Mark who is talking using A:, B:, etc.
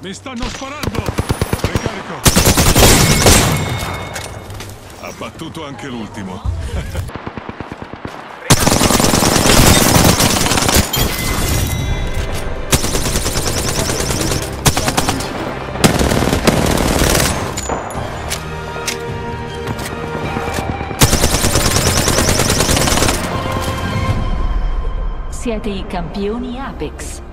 A: Mi stanno sparando! Ricarico! Ha battuto anche l'ultimo.
B: Siete i campioni Apex.